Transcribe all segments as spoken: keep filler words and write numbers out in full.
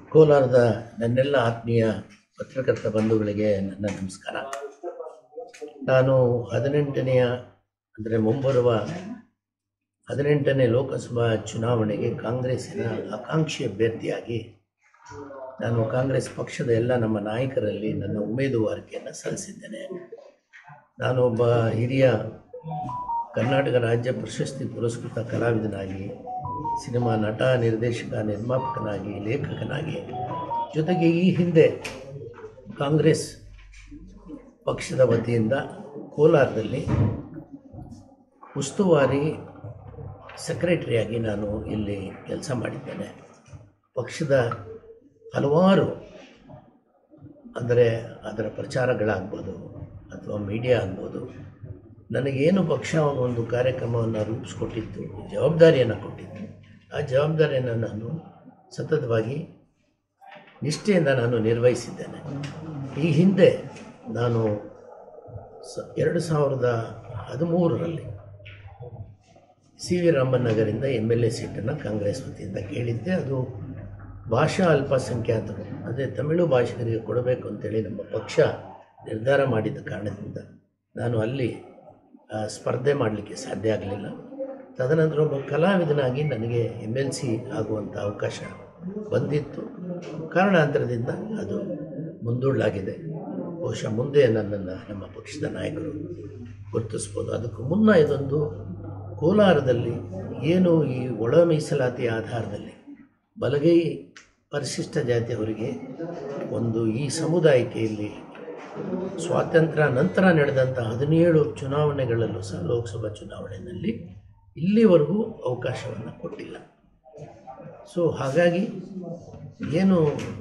ಕೋಲಾರದ ನನ್ನೆಲ್ಲ ಆತ್ಮೀಯ ಪತ್ರಕರ್ತ ಬಂಧುಗಳಿಗೆ ನನ್ನ ನಮಸ್ಕಾರ. ನಾನು ಹದಿನೆಂಟನೆಯ ಅಂದರೆ ಮುಂಬರುವ ಹದಿನೆಂಟನೇ ಲೋಕಸಭಾ ಚುನಾವಣೆಗೆ ಕಾಂಗ್ರೆಸ್ಸಿನ ಆಕಾಂಕ್ಷಿ ಅಭ್ಯರ್ಥಿಯಾಗಿ ನಾನು ಕಾಂಗ್ರೆಸ್ ಪಕ್ಷದ ಎಲ್ಲ ನಮ್ಮ ನಾಯಕರಲ್ಲಿ ನನ್ನ ಉಮೇದುವಾರಿಕೆಯನ್ನು ಸಲ್ಲಿಸಿದ್ದೇನೆ. ನಾನು ಒಬ್ಬ ಹಿರಿಯ ಕರ್ನಾಟಕ ರಾಜ್ಯ ಪ್ರಶಸ್ತಿ ಪುರಸ್ಕೃತ ಕಲಾವಿದನಾಗಿ, ಸಿನಿಮಾ ನಟ, ನಿರ್ದೇಶಕ, ನಿರ್ಮಾಪಕನಾಗಿ, ಲೇಖಕನಾಗಿ, ಜೊತೆಗೆ ಈ ಹಿಂದೆ ಕಾಂಗ್ರೆಸ್ ಪಕ್ಷದ ವತಿಯಿಂದ ಕೋಲಾರದಲ್ಲಿ ಉಸ್ತುವಾರಿ ಸೆಕ್ರೆಟರಿಯಾಗಿ ನಾನು ಇಲ್ಲಿ ಕೆಲಸ ಮಾಡಿದ್ದೇನೆ. ಪಕ್ಷದ ಹಲವಾರು ಅಂದರೆ ಅದರ ಪ್ರಚಾರಗಳಾಗ್ಬೋದು ಅಥವಾ ಮೀಡಿಯಾ ಆಗ್ಬೋದು, ನನಗೇನು ಪಕ್ಷ ಒಂದು ಕಾರ್ಯಕ್ರಮವನ್ನು ರೂಪಿಸ್ಕೊಟ್ಟಿತ್ತು, ಜವಾಬ್ದಾರಿಯನ್ನು ಕೊಟ್ಟಿತ್ತು, ಆ ಜವಾಬ್ದಾರಿಯನ್ನು ನಾನು ಸತತವಾಗಿ ನಿಷ್ಠೆಯಿಂದ ನಾನು ನಿರ್ವಹಿಸಿದ್ದೇನೆ. ಈ ಹಿಂದೆ ನಾನು ಸ ಎರಡು ಸಾವಿರದ ಹದಿಮೂರರಲ್ಲಿ ಸಿ ವಿ ರಾಮನ್ ನಗರಿಂದ ಎಮ್ ಎಲ್ ಎ ಸೀಟನ್ನು ಕಾಂಗ್ರೆಸ್ ವತಿಯಿಂದ ಕೇಳಿದ್ದೆ. ಅದು ಭಾಷಾ ಅಲ್ಪಸಂಖ್ಯಾತರು ಅದೇ ತಮಿಳು ಭಾಷಿಗರಿಗೆ ಕೊಡಬೇಕು ಅಂತೇಳಿ ನಮ್ಮ ಪಕ್ಷ ನಿರ್ಧಾರ ಮಾಡಿದ ಕಾರಣದಿಂದ ನಾನು ಅಲ್ಲಿ ಸ್ಪರ್ಧೆ ಮಾಡಲಿಕ್ಕೆ ಸಾಧ್ಯ ಆಗಲಿಲ್ಲ. ತದನಂತರ ಒಬ್ಬ ಕಲಾವಿದನಾಗಿ ನನಗೆ ಎಮ್ ಎಲ್ ಸಿ ಆಗುವಂಥ ಅವಕಾಶ ಬಂದಿತ್ತು. ಕಾರಣಾಂತರದಿಂದ ಅದು ಮುಂದೂಡಲಾಗಿದೆ. ಬಹುಶಃ ಮುಂದೆ ನನ್ನನ್ನು ನಮ್ಮ ಪಕ್ಷದ ನಾಯಕರು ಗುರುತಿಸ್ಬೋದು. ಅದಕ್ಕೂ ಮುನ್ನ ಇದೊಂದು ಕೋಲಾರದಲ್ಲಿ ಏನು ಈ ಒಳ ಮೀಸಲಾತಿ ಆಧಾರದಲ್ಲಿ ಬಲಗೈ ಪರಿಶಿಷ್ಟ ಜಾತಿಯವರಿಗೆ ಒಂದು ಈ ಸಮುದಾಯಕ್ಕೆ ಇಲ್ಲಿ ಸ್ವಾತಂತ್ರ್ಯ ನಂತರ ನಡೆದಂಥ ಹದಿನೇಳು ಚುನಾವಣೆಗಳಲ್ಲೂ ಸಹ ಲೋಕಸಭಾ ಚುನಾವಣೆಯಲ್ಲಿ ಇಲ್ಲಿವರೆಗೂ ಅವಕಾಶವನ್ನು ಕೊಟ್ಟಿಲ್ಲ. ಸೊ ಹಾಗಾಗಿ ಏನು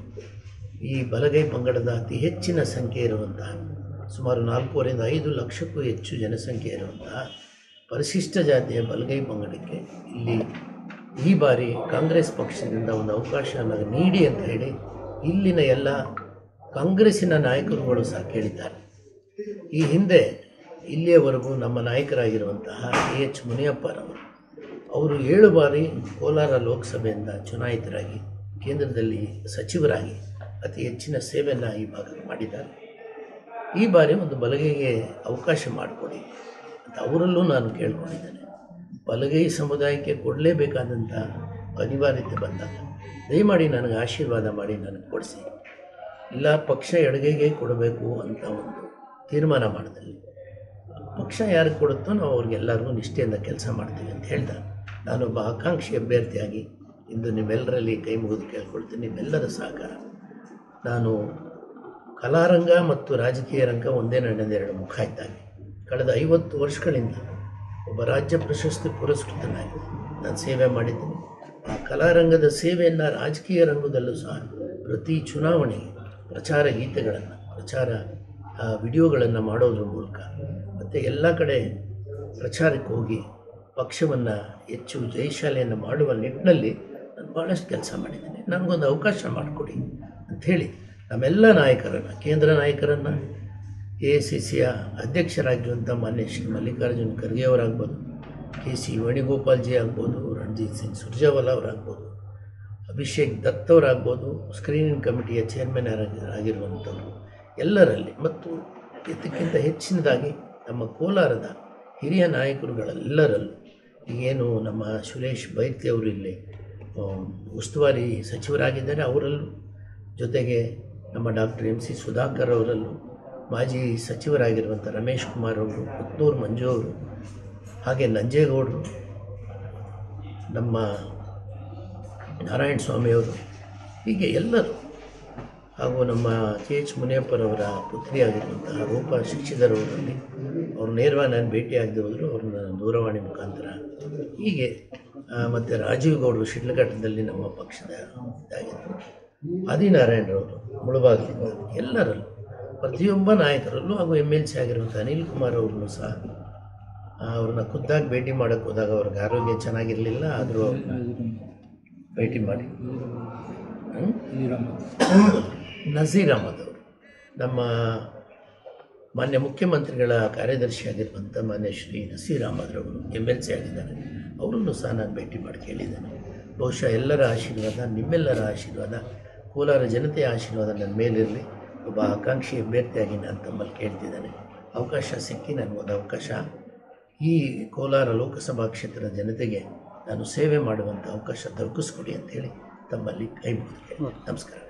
ಈ ಬಲಗೈ ಪಂಗಡದ ಅತಿ ಹೆಚ್ಚಿನ ಸಂಖ್ಯೆ ಇರುವಂತಹ ಸುಮಾರು ನಾಲ್ಕೂವರೆಯಿಂದ ಐದು ಲಕ್ಷಕ್ಕೂ ಹೆಚ್ಚು ಜನಸಂಖ್ಯೆ ಇರುವಂತಹ ಪರಿಶಿಷ್ಟ ಜಾತಿಯ ಬಲಗೈ ಪಂಗಡಕ್ಕೆ ಇಲ್ಲಿ ಈ ಬಾರಿ ಕಾಂಗ್ರೆಸ್ ಪಕ್ಷದಿಂದ ಒಂದು ಅವಕಾಶವನ್ನು ನೀಡಿ ಅಂತ ಹೇಳಿ ಇಲ್ಲಿನ ಎಲ್ಲ ಕಾಂಗ್ರೆಸ್ಸಿನ ನಾಯಕರುಗಳು ಸಹ ಕೇಳಿದ್ದಾರೆ. ಈ ಹಿಂದೆ ಇಲ್ಲಿಯವರೆಗೂ ನಮ್ಮ ನಾಯಕರಾಗಿರುವಂತಹ ಎ ಎಚ್ ಮುನಿಯಪ್ಪರವರು ಅವರು ಏಳು ಬಾರಿ ಕೋಲಾರ ಲೋಕಸಭೆಯಿಂದ ಚುನಾಯಿತರಾಗಿ ಕೇಂದ್ರದಲ್ಲಿ ಸಚಿವರಾಗಿ ಅತಿ ಹೆಚ್ಚಿನ ಸೇವೆಯನ್ನು ಈ ಭಾಗಕ್ಕೆ ಮಾಡಿದ್ದಾರೆ. ಈ ಬಾರಿ ಒಂದು ಬಲಗೈಗೆ ಅವಕಾಶ ಮಾಡಿಕೊಡಿ ಅಂತ ಅವರಲ್ಲೂ ನಾನು ಕೇಳ್ಕೊಂಡಿದ್ದೇನೆ. ಬಲಗೈ ಸಮುದಾಯಕ್ಕೆ ಕೊಡಲೇಬೇಕಾದಂಥ ಅನಿವಾರ್ಯತೆ ಬಂದಾಗ ದಯಮಾಡಿ ನನಗೆ ಆಶೀರ್ವಾದ ಮಾಡಿ ನನಗೆ ಕೊಡಿಸಿ, ಇಲ್ಲ ಪಕ್ಷ ಎಡಗೈಗೆ ಕೊಡಬೇಕು ಅಂತ ಒಂದು ತೀರ್ಮಾನ ಮಾಡಿದಲ್ಲಿ ಪಕ್ಷ ಯಾರಿಗೆ ಕೊಡುತ್ತೋ ನಾವು ಅವ್ರಿಗೆಲ್ಲರಿಗೂ ನಿಷ್ಠೆಯಿಂದ ಕೆಲಸ ಮಾಡ್ತೀವಿ ಅಂತ ಹೇಳ್ದ. ನಾನೊಬ್ಬ ಆಕಾಂಕ್ಷಿ ಅಭ್ಯರ್ಥಿಯಾಗಿ ಇಂದು ನಿಮ್ಮೆಲ್ಲರಲ್ಲಿ ಕೈ ಮುಗಿದು ಕೇಳ್ಕೊಳ್ತೀನಿ, ನಿಮ್ಮೆಲ್ಲರ ಸಹಕಾರ. ನಾನು ಕಲಾರಂಗ ಮತ್ತು ರಾಜಕೀಯ ರಂಗ ಒಂದೇ ನಡೆದೆರಡು ಮುಖ ಇದ್ದಾಗೆ ಕಳೆದ ಐವತ್ತು ವರ್ಷಗಳಿಂದ ಒಬ್ಬ ರಾಜ್ಯ ಪ್ರಶಸ್ತಿ ಪುರಸ್ಕೃತನಾಗಿ ನಾನು ಸೇವೆ ಮಾಡಿದ್ದೀನಿ. ಆ ಕಲಾರಂಗದ ಸೇವೆಯನ್ನು ರಾಜಕೀಯ ರಂಗದಲ್ಲೂ ಸಹ ಪ್ರತಿ ಚುನಾವಣೆಗೆ ಪ್ರಚಾರ ಗೀತೆಗಳನ್ನು, ಪ್ರಚಾರ ವಿಡಿಯೋಗಳನ್ನು ಮಾಡೋದ್ರ ಮೂಲಕ ಮತ್ತು ಎಲ್ಲ ಕಡೆ ಪ್ರಚಾರಕ್ಕೆ ಹೋಗಿ ಪಕ್ಷವನ್ನು ಹೆಚ್ಚು ಜಯಶಾಲಿಯನ್ನು ಮಾಡುವ ನಿಟ್ಟಿನಲ್ಲಿ ನಾನು ಭಾಳಷ್ಟು ಕೆಲಸ ಮಾಡಿದ್ದೀನಿ. ನನಗೊಂದು ಅವಕಾಶ ಮಾಡಿಕೊಡಿ ಅಂಥೇಳಿ ನಮ್ಮೆಲ್ಲ ನಾಯಕರನ್ನು, ಕೇಂದ್ರ ನಾಯಕರನ್ನು, ಎ ಐ ಸಿ ಸಿಯ ಅಧ್ಯಕ್ಷರಾಗಿರುವಂಥ ಮಾನ್ಯ ಶ್ರೀ ಮಲ್ಲಿಕಾರ್ಜುನ್ ಖರ್ಗೆ ಅವರಾಗ್ಬೋದು, ಕೆ ಸಿ ವೇಣುಗೋಪಾಲ್ಜಿ ಆಗ್ಬೋದು, ರಣಜಿತ್ ಸಿಂಗ್ ಸುರ್ಜೇವಾಲಾ ಅವರಾಗ್ಬೋದು, ಅಭಿಷೇಕ್ ದತ್ ಅವರಾಗ್ಬೋದು, ಸ್ಕ್ರೀನಿಂಗ್ ಕಮಿಟಿಯ ಚೇರ್ಮನ್ ಆಗಿರುವಂಥವರು ಎಲ್ಲರಲ್ಲಿ, ಮತ್ತು ಇದಕ್ಕಿಂತ ಹೆಚ್ಚಿನದಾಗಿ ನಮ್ಮ ಕೋಲಾರದ ಹಿರಿಯ ನಾಯಕರುಗಳೆಲ್ಲರಲ್ಲೂ ಈಗೇನು ನಮ್ಮ ಸುರೇಶ್ ಬೈರ್ತಿ ಅವರು ಇಲ್ಲಿ ಉಸ್ತುವಾರಿ ಸಚಿವರಾಗಿದ್ದಾರೆ, ಅವರಲ್ಲೂ, ಜೊತೆಗೆ ನಮ್ಮ ಡಾಕ್ಟರ್ ಎಂ ಸಿ ಸುಧಾಕರ್ ಅವರಲ್ಲೂ, ಮಾಜಿ ಸಚಿವರಾಗಿರುವಂಥ ರಮೇಶ್ ಕುಮಾರ್ ಅವರು, ಪುತ್ತೂರು ಮಂಜು ಅವರು, ಹಾಗೆ ನಂಜೇಗೌಡರು, ನಮ್ಮ ನಾರಾಯಣ ಸ್ವಾಮಿಯವರು, ಹೀಗೆ ಎಲ್ಲರೂ, ಹಾಗೂ ನಮ್ಮ ಕೆ ಎಚ್ ಮುನಿಯಪ್ಪರವರ ಪುತ್ರಿಯಾಗಿರುವಂತಹ ರೂಪಾ ಶಿಕ್ಷಿಧರವರಲ್ಲಿ ಅವ್ರು ನೇರವಾಗಿ ನಾನು ಭೇಟಿಯಾಗದೆ ಹೋದರು, ಅವ್ರನ್ನ ದೂರವಾಣಿ ಮುಖಾಂತರ, ಹೀಗೆ ಮತ್ತು ರಾಜೀವ್ ಗೌಡರು ಶಿಡ್ಲಘಟ್ಟದಲ್ಲಿ ನಮ್ಮ ಪಕ್ಷದ ಇದಾಗಿದ್ದರು, ಆದಿನಾರಾಯಣರವರು ಮುಳಬಾಗಿಲಿಂದ, ಎಲ್ಲರಲ್ಲೂ ಪ್ರತಿಯೊಬ್ಬ ನಾಯಕರಲ್ಲೂ ಹಾಗೂ ಎಮ್ ಎಲ್ ಸಿ ಆಗಿರುವಂಥ ಅನಿಲ್ ಕುಮಾರ್ ಅವ್ರನ್ನೂ ಸಹ ಅವ್ರನ್ನ ಖುದ್ದಾಗಿ ಭೇಟಿ ಮಾಡೋಕ್ಕೆ ಹೋದಾಗ ಅವ್ರಿಗೆ ಆರೋಗ್ಯ ಚೆನ್ನಾಗಿರಲಿಲ್ಲ, ಆದರೂ ಭೇಟಿ ಮಾಡಿ. ನಜೀರ್ ಅಹಮದ್ ಅವರು ನಮ್ಮ ಮಾನ್ಯ ಮುಖ್ಯಮಂತ್ರಿಗಳ ಕಾರ್ಯದರ್ಶಿಯಾಗಿರುವಂಥ ಮಾನ್ಯ ಶ್ರೀ ನಸೀರ್ ಅಹಮದ್ರವರು ಎಮ್ ಎಲ್ ಸಿ ಆಗಿದ್ದಾರೆ, ಅವರನ್ನು ಸಹ ನಾನು ಭೇಟಿ ಮಾಡಿ ಕೇಳಿದ್ದೇನೆ. ಬಹುಶಃ ಎಲ್ಲರ ಆಶೀರ್ವಾದ, ನಿಮ್ಮೆಲ್ಲರ ಆಶೀರ್ವಾದ ಕೋಲಾರ ಜನತೆಯ ಆಶೀರ್ವಾದ ನನ್ನ ಮೇಲಿರಲಿ. ಒಬ್ಬ ಆಕಾಂಕ್ಷಿ ಅಭ್ಯರ್ಥಿಯಾಗಿ ನಾನು ತಮ್ಮಲ್ಲಿ ಕೇಳ್ತಿದ್ದೇನೆ. ಅವಕಾಶ ಸಿಕ್ಕಿ ನನಗೊಂದು ಅವಕಾಶ ಈ ಕೋಲಾರ ಲೋಕಸಭಾ ಕ್ಷೇತ್ರದ ಜನತೆಗೆ ನಾನು ಸೇವೆ ಮಾಡುವಂಥ ಅವಕಾಶ ದೊರಕಿಸ್ಕೊಡಿ ಅಂತೇಳಿ ತಮ್ಮಲ್ಲಿ ಕೈ ಮುಗಿದು. ನಮಸ್ಕಾರ.